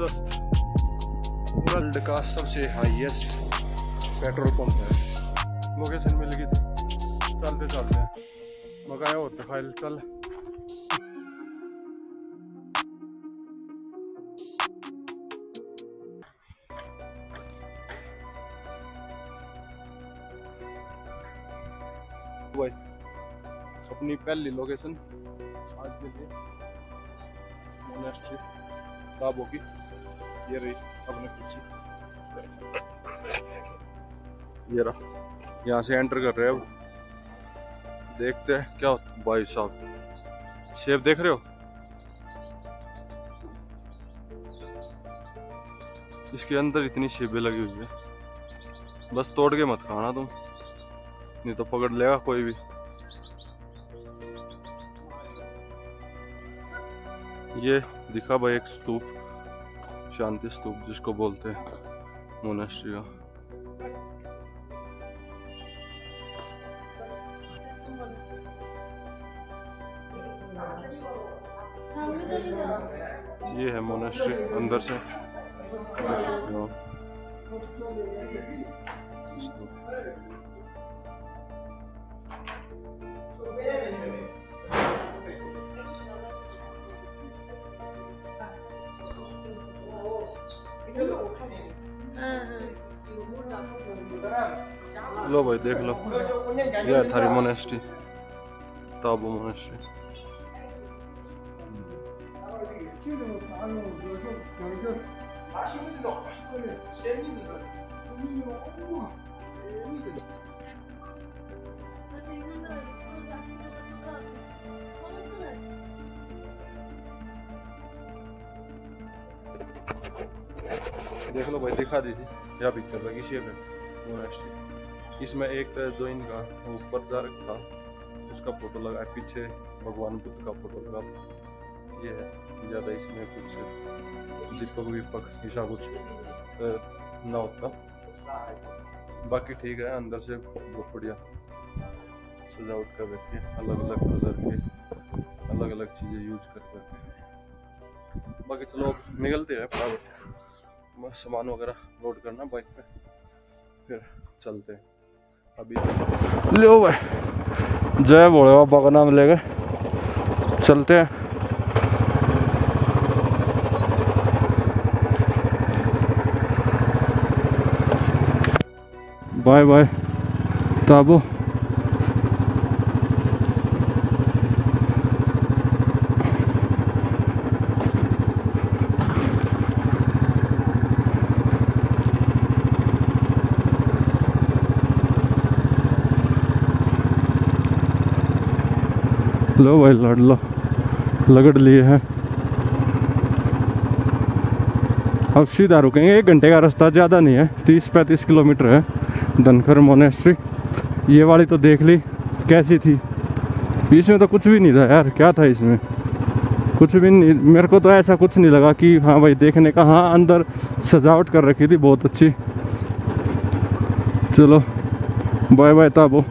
जबरदस्त वर्ल्ड का सबसे हाईएस्ट पेट्रोल पंप है। लोकेशन मिल गई थी, चलते चलते हैं मगाया होते फाइल चल। भाई अपनी पहली लोकेशन आज के लिए मोनेस्ट्री ताबो की, ये रही अपने पीछे, ये रहा। यहाँ से एंटर कर रहे हैं अब, देखते हैं क्या होता है। भाई साहब शेप देख रहे हो, इसके अंदर इतनी शेपें लगी हुई है, बस तोड़ के मत खाना तुम, नहीं तो पकड़ लेगा कोई भी। ये दिखा भाई एक स्तूप, शांति स्तूप जिसको बोलते हैं मोनेस्ट्री का। ये है मोनेस्ट्री अंदर से देख सकते हो। लो भाई देख लो, यह थारी मोनेस्ट्री, ताबो मोनेस्ट्री। देख लो भाई, दिखा दीजिए क्या पिक्चर लगी शेप है मोनेस्ट्री। इसमें एक जो इनका ऊपर जा रखा उसका फोटो लगा है, पीछे भगवान बुद्ध का फोटो लगा। ये है ज़्यादा इसमें कुछ दीपक वीपक ऐसा कुछ ना होता, बाकी ठीक है। अंदर से बहुत बढ़िया सजावट कर रखी है, अलग अलग कलर के अलग अलग चीज़ें यूज कर रखी है। बाकी चलो निकलते हैं, सामान वगैरह लोड करना बाइक पे, फिर चलते हैं अभी। लो भाई जय भोले बाबा का नाम लेके चलते हैं। Bye bye Tabo. लो भाई लड़ लो, लगड़ लिए हैं। अब सीधा रुकेंगे, 1 घंटे का रास्ता, ज़्यादा नहीं है, 30-35 किलोमीटर है धनखर मोनेस्ट्री। ये वाली तो देख ली कैसी थी, इसमें तो कुछ भी नहीं था यार, क्या था इसमें, कुछ भी नहीं। मेरे को तो ऐसा कुछ नहीं लगा कि हाँ भाई देखने का। हाँ अंदर सजावट कर रखी थी बहुत अच्छी। चलो बाय बाय ताबो।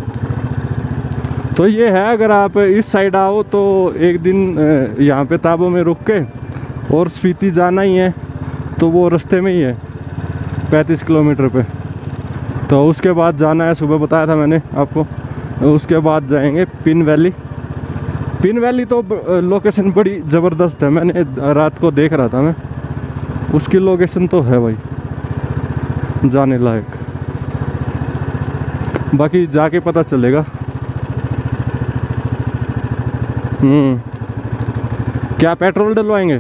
तो ये है, अगर आप इस साइड आओ तो एक दिन यहाँ पे ताबो में रुक के और स्पीति जाना ही है, तो वो रास्ते में ही है 35 किलोमीटर पे। तो उसके बाद जाना है, सुबह बताया था मैंने आपको। उसके बाद जाएंगे पिन वैली। पिन वैली तो लोकेशन बड़ी ज़बरदस्त है, मैंने रात को देख रहा था मैं, उसकी लोकेशन तो है भाई जाने लायक। बाकी जाके पता चलेगा। क्या पेट्रोल डलवाएंगे?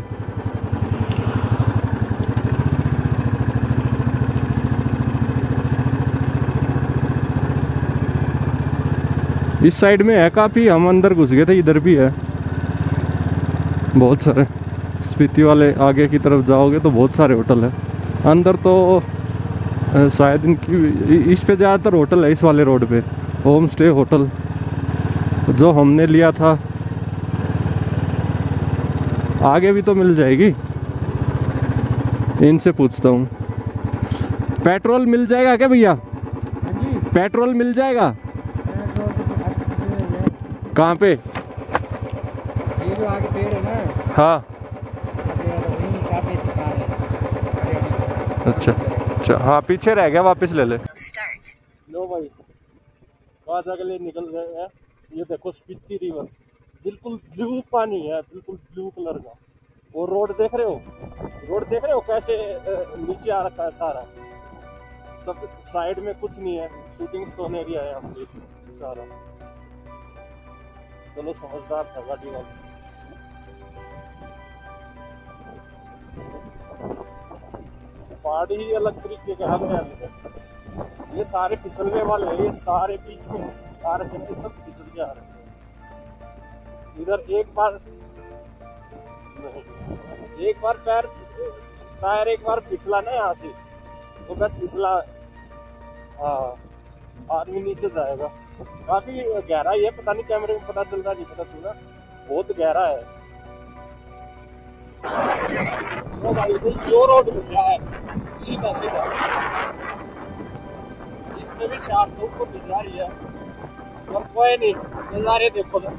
इस साइड में है काफ़ी, हम अंदर घुस गए थे, इधर भी है बहुत सारे। स्पीति वाले आगे की तरफ जाओगे तो बहुत सारे होटल है अंदर। तो शायद इनकी इस पे ज़्यादातर होटल है, इस वाले रोड पे होम स्टे होटल जो हमने लिया था। आगे भी तो मिल जाएगी, इनसे पूछता हूँ। पेट्रोल मिल जाएगा क्या भैया? पेट्रोल मिल जाएगा? कहाँ पे? ये जो आगे पेड़ है ना, हाँ वहीं काफी दुकान है। अच्छा हाँ पीछे रह गया, वापस ले ले। लो भाई वहाँ के लिए निकल गए हैं। ये देखो स्पीति रिवर, बिल्कुल ब्लू पानी है, बिल्कुल ब्लू कलर का। और रोड देख रहे हो, रोड देख रहे हो कैसे नीचे आ रखा है सारा, सब साइड में कुछ नहीं है, शूटिंग स्टोन एरिया है यहाँ पे सारा। चलो समझदार था गाड़ी वाला। पहाड़ी ही अलग तरीके के हल है। ये सारे फिसलने वाले हैं, ये सारे बीच में आ रखे हैं, सब फिसल के आ रहे हैं। इधर एक बार नहीं, एक बार टायर एक बार फिसला ना यहाँ से तो बस फिसला, हाँ आदमी नीचे जाएगा। काफी गहरा है, पता नहीं कैमरे में पता चल रहा नहीं पता चल रहा, बहुत गहरा है। तो भाई जो रोड मिल रहा है सीधा सीधा, इसमें भी शार्ट तो ऊपर मिल जा रही है। और कोई नहीं, नजारे देखो तो।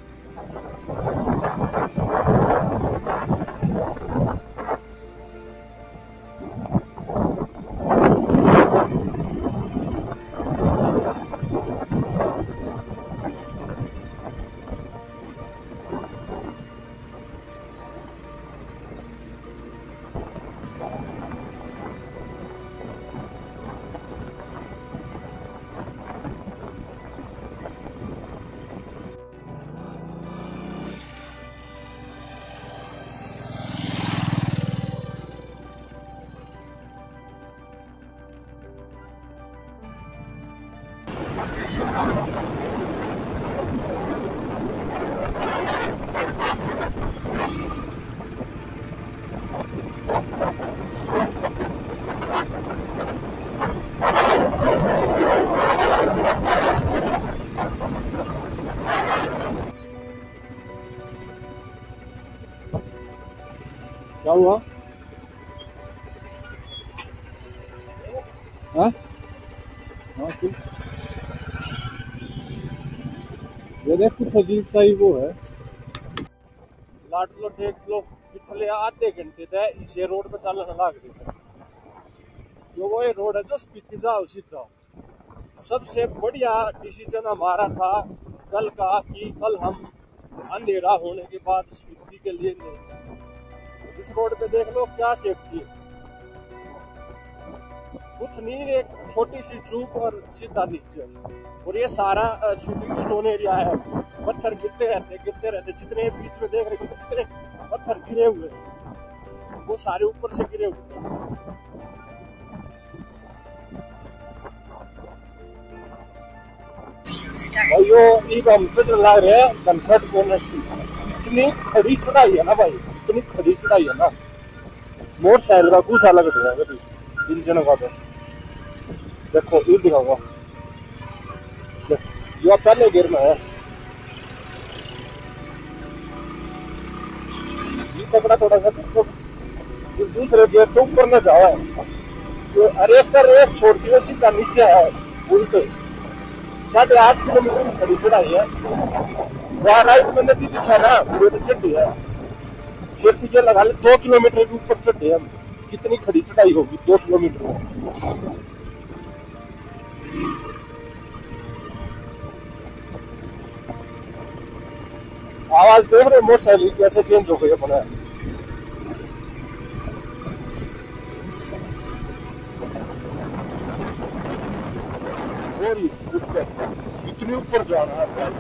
क्या हुआ? हाँ ये देख कुछ अजीब सा ही वो है। लाट लो देख लो, पिछले आधे घंटे से इसे रोड पे चलने लगा देता। जो वो ये रोड है जो स्पीति जाओ सीधा, सबसे बढ़िया डिसीजन हमारा था कल का कि कल हम अंधेरा होने के बाद स्पीति के लिए नहीं। इस रोड पे देख लो क्या सेफ्टी है, कुछ नहीं, एक छोटी सी चूक और सीधा नीचे। और ये सारा शूटिंग स्टोन एरिया है, पत्थर गिरते रहते, जितने बीच में देख रहे हो जितने पत्थर गिरे हुए वो सारे ऊपर से गिरे हुए। भाइयों एक हम चढ़ लग रहे हैं कनखट मोनेस्ट्री। इतनी खड़ी चढ़ाई है ना भाई, इतनी खड़ी चढ़ाई है ना, मोटरसाइकिल का गुस्सा लग रहा है कभी इन जनों का। तो देखो ये दिखाऊंगा, ये पहले गिर में है, ये कपड़ा थोड़ा सा तो दूसरे गियर तो ऊपर न जाओ है। तो अरे का रेस छोड़ के सीधा नीचे है उल्टे। 8.5 किलोमीटर की खड़ी चढ़ाई है। वहाँ राइट में नदी दिखा ना, पूरे तो चढ़ी है, सिर्फ ये लगा ले 2 किलोमीटर के ऊपर चढ़े हम। कितनी खड़ी चढ़ाई होगी 2 किलोमीटर। आवाज देख रहे मोटरसाइकिल कैसे चेंज हो गई अपना। कितने ऊपर जा रहा है,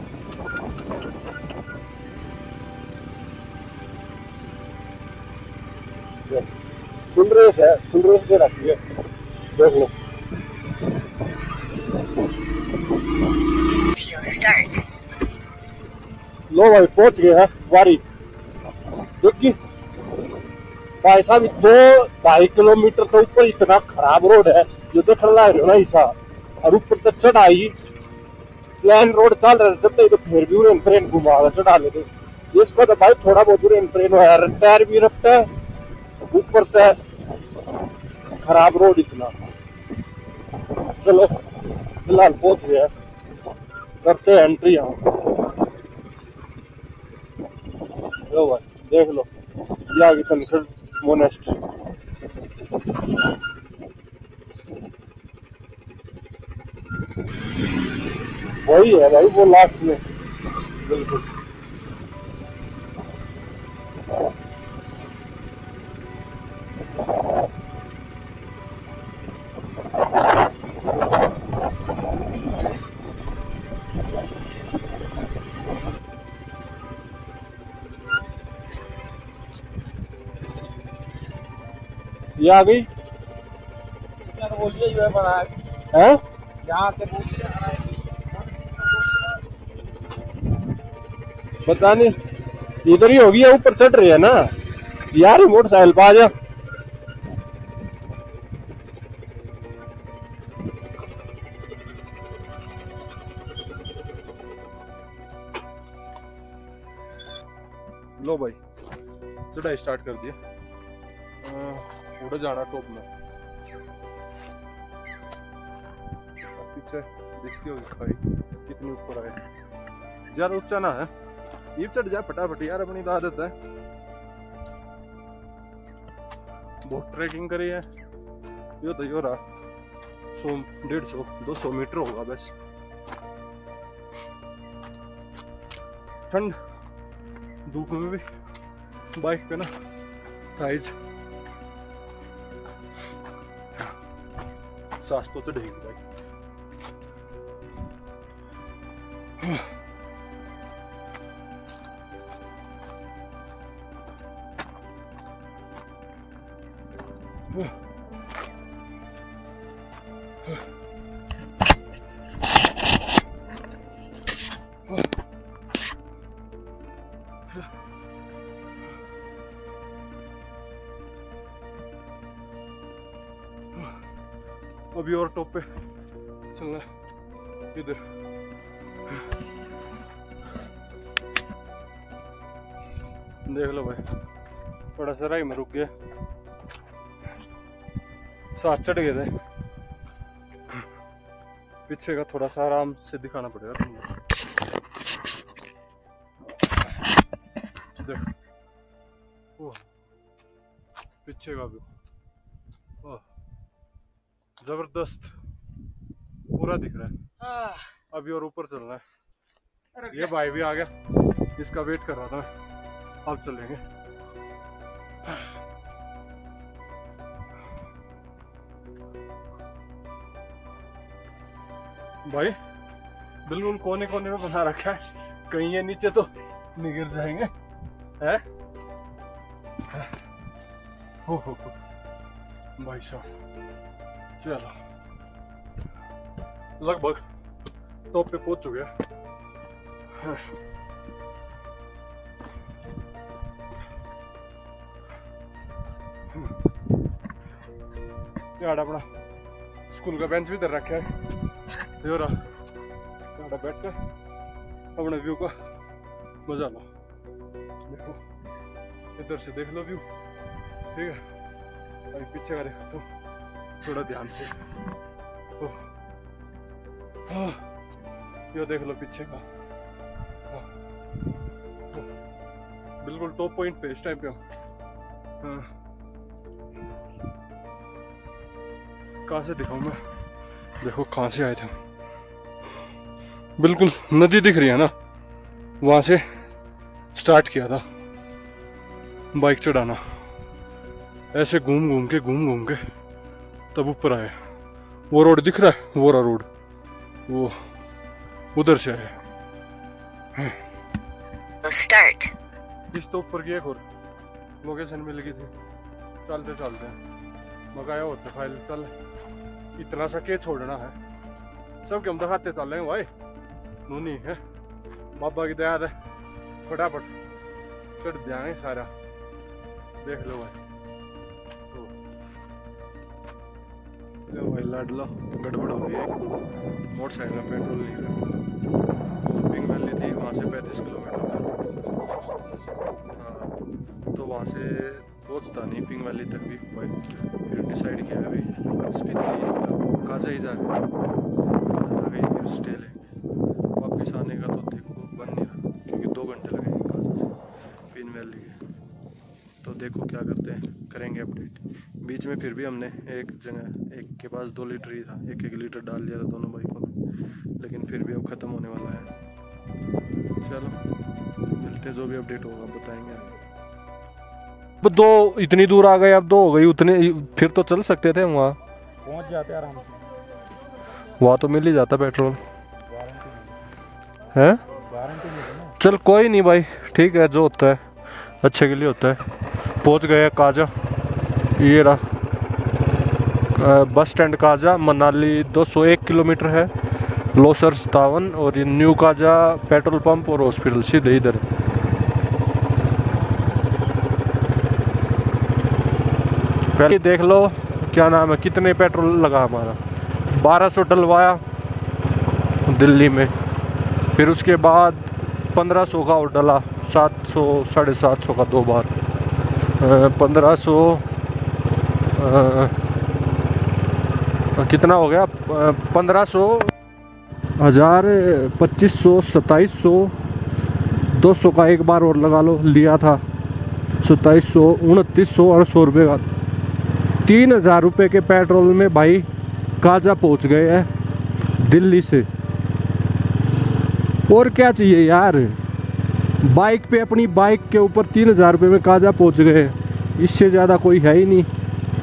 फुल रेस है, फुल रेस दे रखी है, देख लो। लो भाई पहुंच गए हैं वारी। देखिए भाई साहब 2-2.5 किलोमीटर तो ऊपर इतना खराब रोड है, जो देख रहा है ना ऐसा, और ऊपर तक चढ़ाई प्लेन रोड चल रहा है जब तक, तो फिर भी उन्हें ट्रेन घुमा चढ़ा लेते। इसको तो भाई थोड़ा बहुत ट्रेन है, टायर भी रखता है, ऊपर तक खराब रोड इतना। चलो फिलहाल पहुंच गया, करते हैं एंट्री यहाँ। लो भाई देख लो, ये आगे कनखट मोनेस्ट्री। वही है भाई, वो लास्ट में बिल्कुल। ये आ गई बोलिए जो है बना है। यहाँ से बोलिए पता नहीं, इधर ही होगी या ऊपर चढ़ रही है ना यार, मोटरसाइकिल पा जा। लो भाई, चढ़ाई स्टार्ट कर दिया। उड़ जाना टॉप में। पीछे देखती होगी खाई कितनी ऊपर आए। ज्यादा ऊंचा ना है, ये चढ़ जा फटाफट यार, अपनी तो आदत है। बहुत ट्रैकिंग करी है। यो तो यो रहा 100, 150, 200 मीटर होगा बस। ठंड धूप में भी बाइक पे ना साइज सांस तो चढ़ेगी बाइक। अभी और टॉप पे चलना है इधर। देख लो भाई, थोड़ा सा राही में रुक गया, सांस चढ़ गए थे। पीछे का थोड़ा सा आराम से दिखाना पड़ेगा तुमको। देख ओ, पीछे का भी जबरदस्त पूरा दिख रहा है। अभी और ऊपर चलना है। ये भाई भी आ गया, इसका वेट कर रहा था मैं। अब चलेंगे। भाई बिल्कुल कोने कोने में बना रखा है, कहीं ये नीचे तो नहीं गिर जाएंगे है? हो भाई साहब, चलो लगभग टॉप पे पहुंच चुके हैं। यार अपना स्कूल का बेंच भी इधर रखा है। ये रहा बैठ कर अपने व्यू का मजा लो। देखो इधर से देख लो व्यू, ठीक है। अभी पीछे का देखो तो थोड़ा ध्यान से। ये देख लो पीछे का, बिल्कुल टॉप पॉइंट पे इस टाइम पे। कहाँ से दिखाऊं मैं? देखो कहाँ से आए थे, बिल्कुल नदी दिख रही है ना, वहां से स्टार्ट किया था बाइक चढ़ाना। ऐसे घूम घूम के तब ऊपर आए। वो रोड दिख रहा है, वो रहा रोड, वो उधर से आए। स्टार्ट। इस तो ऊपर की एक और लोकेशन मिल गई थी। चलते चलते मगाया होता फाइल, चल इतना सा के छोड़ना है, सबके हम दिखाते चल रहे भाई। नूनी है, बाबा की दया है, फटाफट चढ़ जाएंगे सारा। देख लो भाई, लो भाई लाड लो, गड़बड़ हो गई है। मोटरसाइकिल में पेट्रोल नहीं रहा। पिंग वैली थी, वहाँ से 35 किलोमीटर था। हाँ, तो वहाँ से पहुँचता नहीं पिंग वैली तक भी भाई। फिर डिसाइड किया अभी स्पीति काजा ही जा रहे, काजा गई फिर स्टे लेंगे। वापिस आने का तो देखो बन नहीं रहा, क्योंकि 2 घंटे लगेंगे काजा से पिंग वैली के। तो देखो क्या करते हैं, करेंगे अपडेट। बीच में फिर भी हमने एक जगह एक के पास 2 लीटर ही था, 1-1 लीटर डाल लिया था दोनों बाइकों में, लेकिन फिर भी अब ख़त्म होने वाला है। चलो मिलते हैं, जो भी अपडेट होगा बताएंगे। अब 2 इतनी दूर आ गए, अब 2 हो गई, उतने फिर तो चल सकते थे वहाँ, पहुंच जाते आराम से। वहाँ तो मिल ही जाता पेट्रोल है। गारंटी नहीं है ना। चल कोई नहीं भाई, ठीक है, जो होता है अच्छे के लिए होता है। पहुँच गए काजा, ये रहा bus stand Kaza. Manali 201 kilometre है, लोसर 57, और ये न्यू काजा पेट्रोल पंप और हॉस्पिटल सीधे इधर है। पहले देख लो क्या नाम है, कितने पेट्रोल लगा हमारा। 1200 डलवाया दिल्ली में, फिर उसके बाद 1500 का और डला, 700 750 का 2 बार, 1500 कितना हो गया, 1500, 1000, 2500, 2700, 200 का एक बार और लगा लो, लिया था 2700, 2900 और 100 रुपये का। 3000 रुपये के पेट्रोल में भाई काजा पहुंच गए हैं दिल्ली से। और क्या चाहिए यार, बाइक पे, अपनी बाइक के ऊपर 3000 रुपये में काजा पहुंच गए, इससे ज़्यादा कोई है ही नहीं।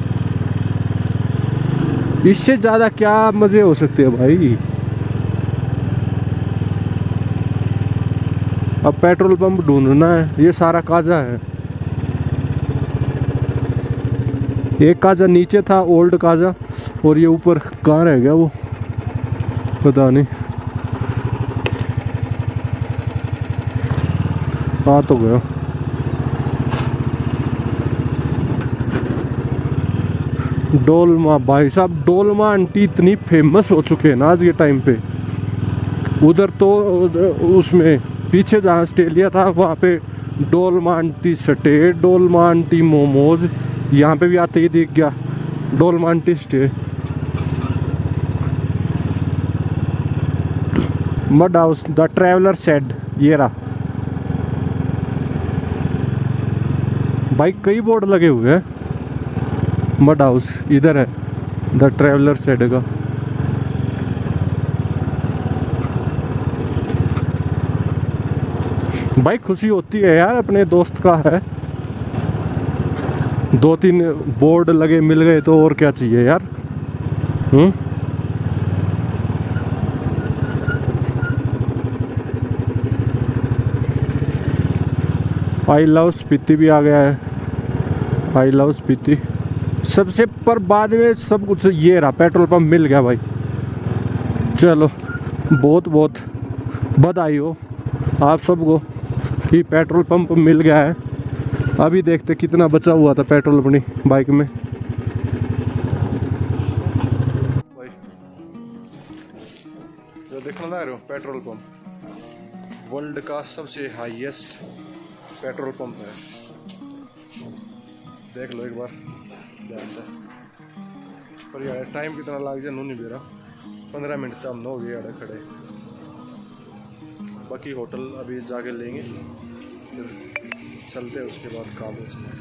इससे ज़्यादा क्या मज़े हो सकते हैं भाई। अब पेट्रोल पंप ढूंढना है, ये सारा काजा है। एक काजा नीचे था, ओल्ड काजा, और ये ऊपर कहाँ रह गया वो पता नहीं। आ तो गया। डोलमा, भाई साहब डोलमा आंटी इतनी फेमस हो चुके हैं ना आज के टाइम पे। उधर तो उसमें पीछे जहाँ ऑस्ट्रेलिया था वहाँ पे Dolma aunty stay, Dolma aunty momos, यहाँ पे भी आते ही दिख गया Dolma aunty stay. Mud house the traveller said, ये रहा भाई, कई बोर्ड लगे हुए हैं। मड हाउस इधर है, द ट्रैवलर सेड का। भाई खुशी होती है यार, अपने दोस्त का है, 2-3 बोर्ड लगे मिल गए तो और क्या चाहिए यार। आई लव स्पीति भी आ गया है, आई लव स्पीति सबसे, पर बाद में सब कुछ। ये रहा पेट्रोल पंप मिल गया भाई। चलो बहुत बहुत बधाई हो आप सबको कि पेट्रोल पंप मिल गया है। अभी देखते कितना बचा हुआ था पेट्रोल अपनी बाइक में। जो देखना रहे हो पेट्रोल पंप वर्ल्ड का सबसे हाईएस्ट पेट्रोल पंप है, देख लो एक बार ध्यान से। पर यार टाइम कितना लग जाए नहीं दे रहा, 15 मिनट से हम हो गए यार खड़े। बाकी होटल अभी जाके लेंगे, फिर चलते हैं, उसके बाद काम हो चुका।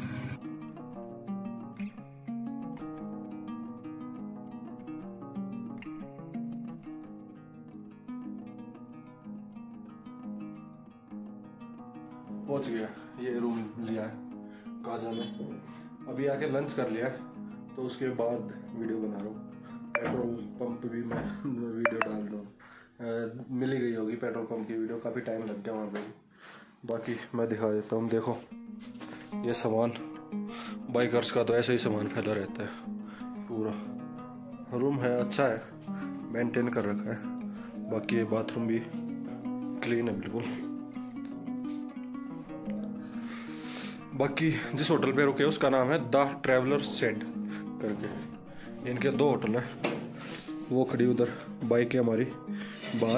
पहुंच गया, ये रूम लिया है काजा में। अभी आके लंच कर लिया है, तो उसके बाद वीडियो बना रहा हूँ। पेट्रोल पंप भी मैं वीडियो डाल दूँ, मिल ही गई होगी पेट्रोल पंप की वीडियो, काफ़ी टाइम लग गया वहाँ पे। बाकी मैं दिखा देता हूँ, देखो ये सामान, बाइकर्स का तो ऐसे ही सामान फैला रहता है। पूरा रूम है, अच्छा है, मेंटेन कर रखा है। बाकी ये बाथरूम भी क्लीन है बिल्कुल। बाकी जिस होटल पे रुके उसका नाम है द ट्रैवलर सेड करके। इनके 2 होटल है, वो खड़ी उधर बाइक है हमारी बाहर।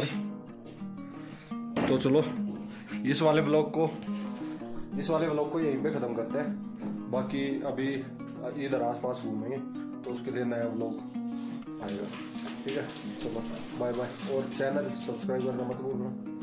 तो चलो इस वाले व्लॉग को यहीं पे ख़त्म करते हैं। बाकी अभी इधर आसपास घूमेंगे, तो उसके लिए नया व्लॉग आएगा। ठीक है, चलो बाय बाय, और चैनल सब्सक्राइब करना मत भूलना।